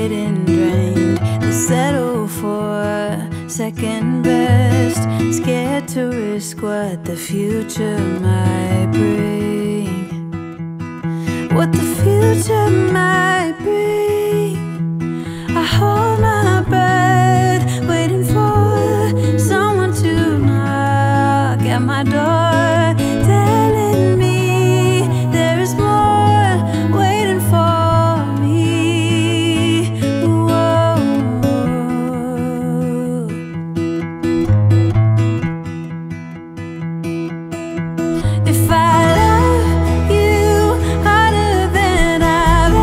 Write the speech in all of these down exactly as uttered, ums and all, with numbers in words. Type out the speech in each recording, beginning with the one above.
getting drained. They settle for second best, scared to risk what the future might bring. What the future might bring. I hold my breath, waiting for someone to knock at my door, telling me there is more waiting for me. Whoa. If I love you harder than I've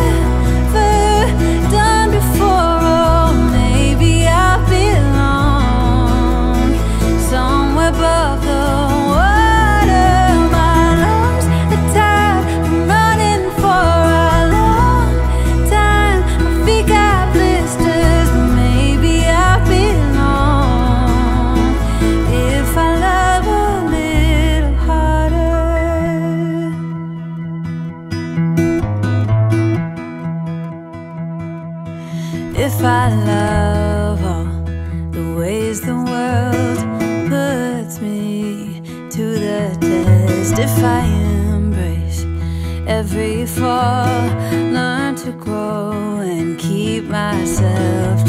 ever done before, oh, maybe I'll belong somewhere above the water. My lungs are tired from running for a long time. My feet got blisters, but maybe I'll belong if I love a little harder. If I love all the ways the world puts me to the test, if I embrace every fall, learn to grow and keep myself